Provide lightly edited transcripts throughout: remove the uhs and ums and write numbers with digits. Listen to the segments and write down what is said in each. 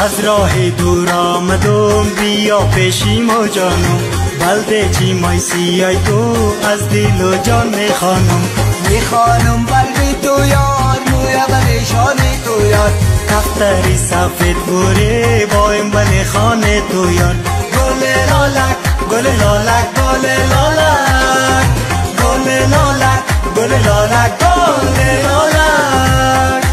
از راه دور آمدم بیا پیشیم جانم، بلده چی مای سیای تو از دل و جان میخوانم بلبی تو یار، مویا بلشانی تو یار، دفتری سفید بوره بایم بله خانه تو یار. گل لالک گل لالک گل لالک گل لالک گل لالک گل لالک.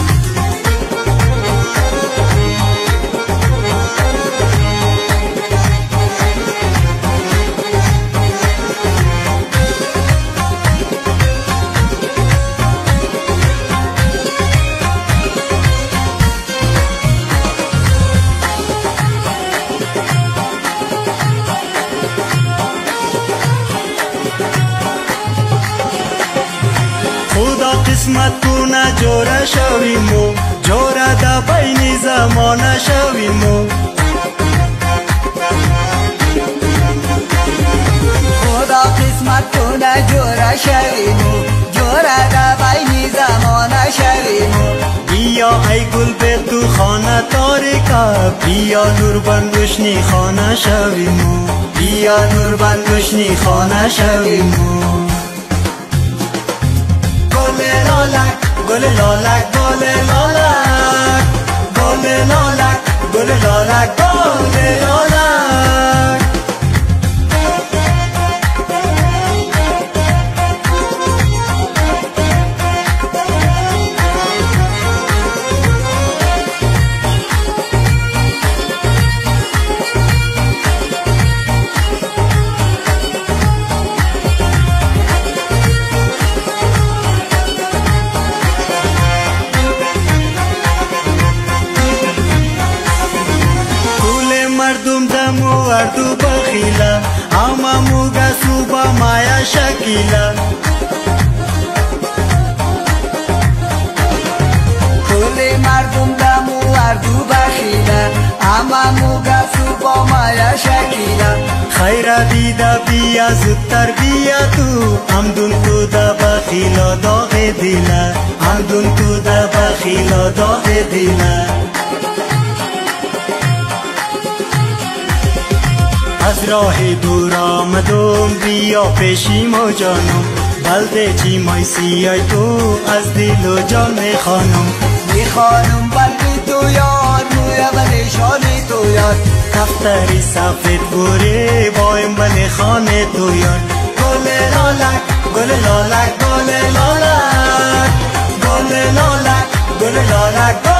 خدا قسمت کنه جوره شویمو، جوره در بین زمانه شویمو. خدا قسمت کنه جوره شویمو، جوره در بین زمانه شویمو. بیا ای گل به تو خانه تاریکا، بیا نور بندوشنی خانه شویمو، بیا نور بندوشنی خانه شویمو. گل لالک گل لالک گل لالک گل لالک گل لالک. مردم دمو وردو بخیلا، اما موگا سوبا مایا شکیلا. کل مردم دمو وردو بخیلا، اما موگا سوبا مایا شکیلا. خیر دیده بیا زودتر بیا تو، امدون تو دا بخیلا داغ دیلا، امدون تو دا بخیلا داغ دیلا. از راه دور آمدم بیا پیشیم جانم، بلده چی مای سیای تو از دل و جان میخوانم بلبی تو یار، مویا بلشانی تو یار، دفتری سفید بوره بایم بله خانه تو یار. گل لالک گل لالک گل لالک گل لالک گل لالک.